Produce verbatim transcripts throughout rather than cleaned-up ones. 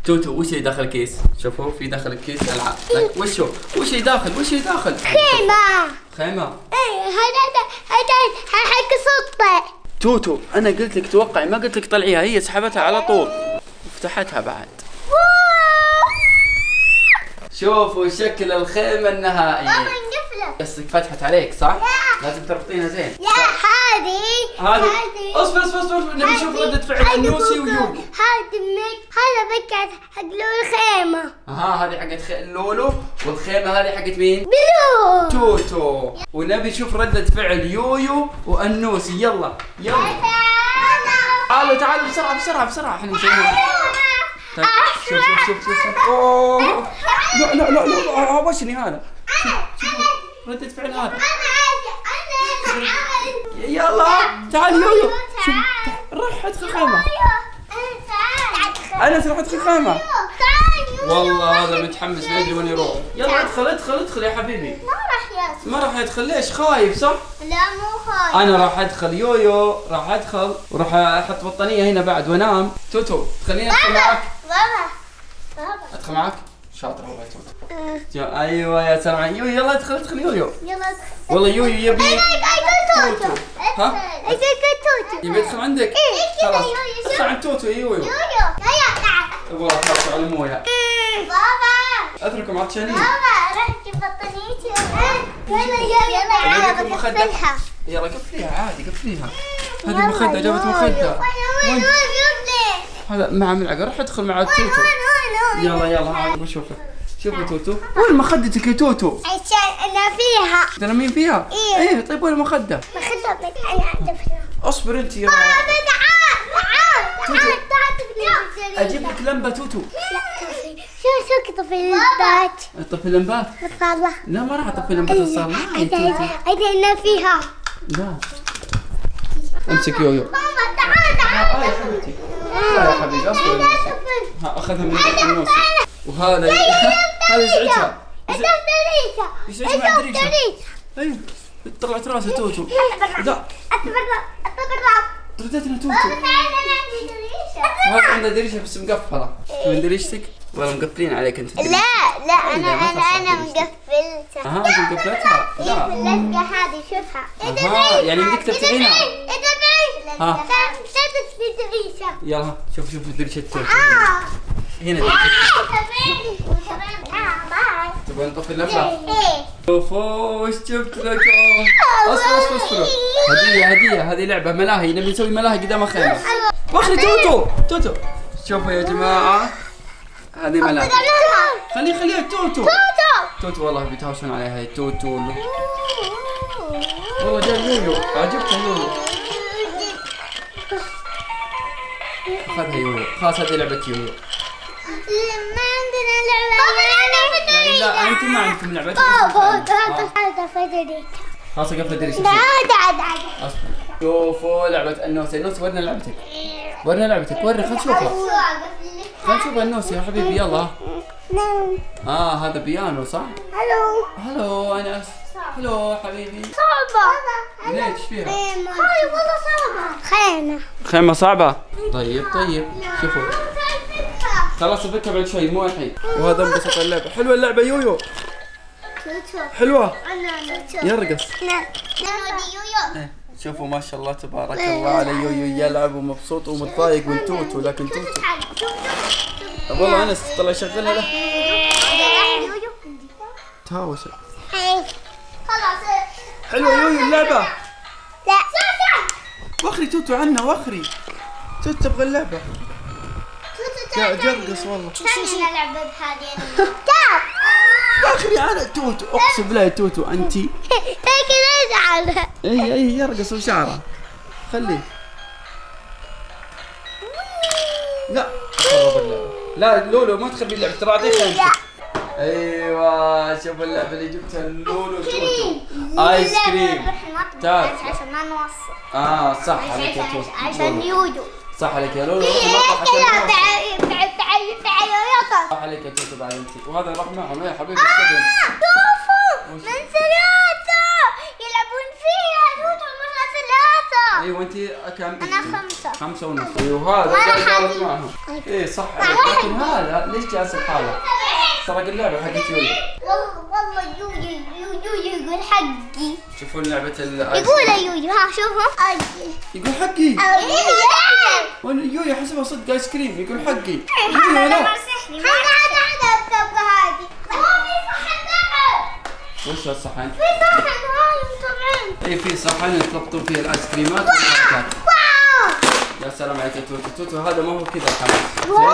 توتو وش اللي داخل الكيس؟ شوفوا في داخل الكيس العاب. وش هو؟ وش اللي داخل؟ وش اللي داخل؟ خيمة. خيمة. ايه هذا هذا حق سلطة. توتو انا قلت لك توقعي، ما قلت لك طلعيها، هي سحبتها على طول وفتحتها بعد. شوفوا شكل الخيمة النهائي. بابا نقفله. قصدك فتحت عليك صح؟ لا. لازم تربطينها زين. لا هذه هذه اصبر اصبر اصبر نبي نشوف ردة فعل النوسي ويولو. هذا مك هذا بكت حق لولو الخيمة. اها هذه حقت خ... لولو، والخيمة هذه حقت مين؟ بلو. توتو. ونبي نشوف ردة فعل يويو والنوسي. يلا يلا تعالوا تعالوا بسرعة بسرعة بسرعة احنا مسويين. طيب شوف شوف شوف شوف شوف اوه لا لا لا لا هوشني هذا. شوف ردة فعل هذا. يلا تعال يويو شوف روح ادخل خيمة. أنس روح ادخل خيمة. والله هذا متحمس ما يدري وين يروح. يلا ادخل ادخل ادخل يا حبيبي. ما راح يدخل. ما راح يدخل ليش؟ خايف صح؟ لا مو خايف. أنا راح ادخل يويو راح ادخل وراح احط بطانية هنا بعد وانام. توتو خليني ادخل معك. بابا بابا ادخل معك؟ شاطر والله يا توتو. ايوه يا سلام. يويو يلا ادخل ادخل يويو. يلا ادخل. والله يويو يبي توتو. ها؟ توتو. يبي يدخل عندك؟ خلاص ادخل عند توتو يا يويو. يويو هيا تعال. والله خلاص على المويه. بابا اتركهم عطشانين. بابا راح اجيب بطانيتي. يلا يلا أجيب المخدة. بقفلها. يلا قفليها عادي قفليها. هذه مخدة جابت مخدة. وين هذا مع ملعقة روح ادخل مع توتو. يلا يلا هذا بشوفه. شوفوا توتو. وين مخدتك يا توتو؟ عشان انا فيها. تنامين فيها؟ إيه. ايه طيب وين المخدة؟ مخدة انا عندي. اصبر انت يا بابا تعال تعال تعال تعال. اجيب لك لمبة توتو. لا طفي. شو شو طفي اللمبات؟ طفي اللمبات؟ الصالة. لا ما راح اطفي لمبة الصالة. لا يا توتو. انا فيها. لا امسك يويو. بابا تعال تعال. اه يا حبيبتي. لا يا حبيبي اصبر. ها اخذها من النوسي. وهذا هذا يزعجها. انت دريشة. يزعجها مع الدريشة. ايوه طلعت راسه توتو. لا اتبرع اتبرع. ردتنا توتو. بابا تعال انا عندي دريشة. هذا عنده دريشة بس مقفلة. من دريشتك ولا مقفلين عليك انت؟ لا لا انا انا انا مقفلتها. اها انت مقفلتها؟ لا اللزقة هذه شوفها. اها يعني بدك تفتحينها. ادبي. ها. لا تدري دريشة. يلا شوف شوف دريشة توتو. اه. هنا دريشة. تبغى نطفي اللمبة؟ شوفوا وش جبت لك. اصبر اصبر اصبر. هدية هدية هذه لعبة ملاهي نبي نسوي ملاهي قدام الخيمة. واخلي توتو توتو. شوفوا يا جماعة هذه ملاهي. خليه خليها توتو. توتو والله بيتهاوشون عليها هي توتو. والله جاي يويو عجبته يويو. اخذها يويو خلاص هذه لعبة يويو. ما عندنا لعبة. لا انتم ما عندكم لعبة. هذا فدريك. خلاص قفل دريشة. عاد عاد عاد. اصبر. شوفوا لعبة النوسي. النوسي ورنا لعبتك. ورنا لعبتك ورنا خل نشوفها. خل نشوف النوسي يا حبيبي يلا. اه هذا بيانو صح؟ هلو. هلو انس. هلو حبيبي. صعبة. ليش فيها؟ هاي والله صعبة. خيمة. خيمة صعبة. طيب طيب شوفوا خلاص افكها بعد شوي مو الحين. وهذا انبسط اللعبة. حلوة اللعبة يويو. حلوة. يرقص. يويو. شوفوا ما شاء الله تبارك الله على يويو يلعب ومبسوط ومتضايق من توتو لكن توتو والله انس طلع يشغلها له. تهاوش. خلاص. حلوة يويو اللعبة. لا. واخري توتو عنا واخري. توتو تبغى اللعبة. جرقص والله. تعال نلعب بهذه. اخري انا توتو اقسم بالله يا توتو انتي. هيك نزعل. اي اي يرقص وشعره. خليه. لا خرب اللعبة. لا لولو ما تخربي اللعبة ترى اعطيه خيمتك. ايوه شوف اللعبة اللي جبتها لولو توتو. ايس كريم. تعال. عشان ما نوصل. اه صح عليك يا توتو. عشان يوجو. صح عليك يا لولو. تعال تعال تعال تعال. صح عليك يا توتو بعد انت. وهذا راح معهم يا حبيبي استخدم. شوفوا من ثلاثة يلعبون فيها توتو مرة ثلاثة. ايوه انت كم؟ انا خمسة. خمسة ونص. ايوه هذا قاعد يغلط معهم. ايه صح لكن هذا ليش جالس بحاله؟ سرق اللعبة حقت يويو. والله والله يويو يويو يقول حقي. شوفون لعبة الايس يقول يويو ها شوفوا. يقول حقي. ايه يويو حسبها صدق ايس كريم يقول حقي. يويو لا. هذا هذا هذا الطبقة هذه. هو في صحن بعد. وش الصحن؟ في صحن هاي طبعا. اي في صحن تلقطون فيه الايس كريمات والحركات. واو. يا سلام عليك يا توتو. توتو هذا ما هو كذا حماس. واو.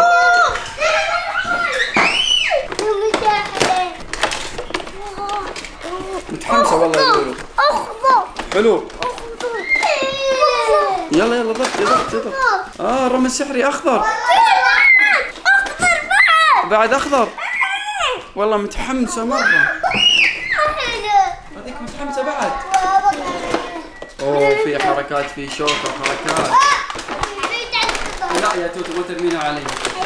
متحمسة والله يا لولو. اخضر. حلو. اخضر. يلا يلا ضغط ضغط ضغط. اه الرمل السحري اخضر. اخضر بعد. بعد اخضر. والله متحمسة مرة. هذيك متحمسة بعد. اوه في حركات في شوكة وحركات. لا يا توتو ما ترمينها علي.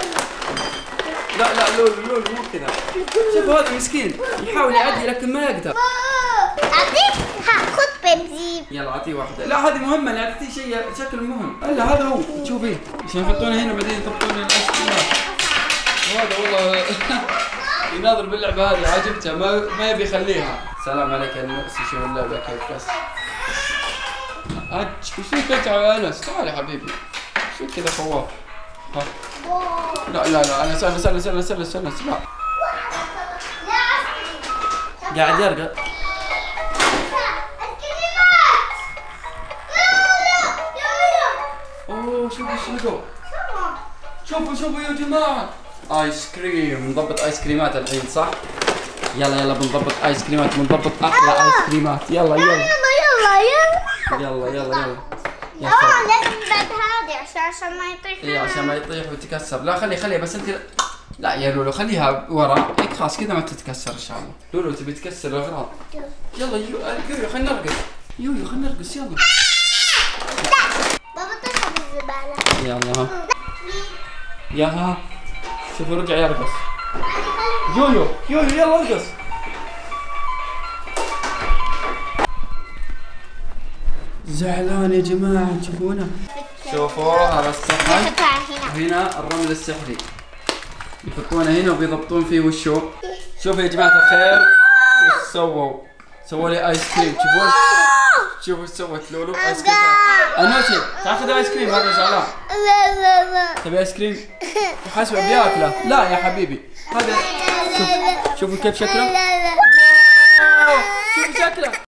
لا لا لولو لولو مو كذا. شوف هذا مسكين يحاول يعدي لكن ما يقدر. اعطيك ها خذ بنزين. يلا اعطيه واحدة. لا هذه مهمة لا اعطيه شيء شكل مهم. الا هذا هو تشوفيه عشان يحطونه هنا بعدين يضبطون الايس كريمات. وهذا والله يناظر باللعبة هذه عجبته ما ما يبي يخليها. سلام عليك يا انس شوف اللعبة كيف بس. ايش فيك انت يا انس؟ تعال يا حبيبي. شو كذا خواف؟ ها. لا لا لا انا سنة سنة سنة سنة سنة لا. قاعد يرقد. اوه شوفوا شوفوا شوفوا شوفوا يا جماعة ايس كريم. نضبط ايس كريمات الحين صح؟ يلا يلا بنضبط ايس كريمات بنضبط احلى ايس كريمات. يلا يلا يلا يلا يلا. يلا يلا يلا. اه لازم بعد هذه عشان عشان ما يطيح. اي عشان ما يطيح ويتكسر. لا خلي خلي بس انت لا يا لولو خليها ورا هيك خلاص كذا ما تتكسر ان شاء الله. لولو تبي تكسر الاغراض. يلا يو يو خلينا نرقص. يو يو خلينا نرقص يلا. بابا طيحها بالزبالة. يلا ها. يا ها شوفوا رجع يرقص. يويو يويو يلا ارقص. زعلان يا جماعة تشوفونه. شوفوا هذا الصحن هنا الرمل السحري يحطونه هنا وبيضبطون فيه وشو. شوفوا يا جماعة الخير وش سووا. سووا لي ايس كريم تشوفون. شوفوا ايش سوت لولو ايس كريم. انوسي تاخذ ايس كريم هذا زعلان. لا لا لا. تبي ايس كريم؟ حسبه بياكله. لا يا حبيبي هذا شوف شوفوا كيف شكله. لا لا. شوفوا شكله.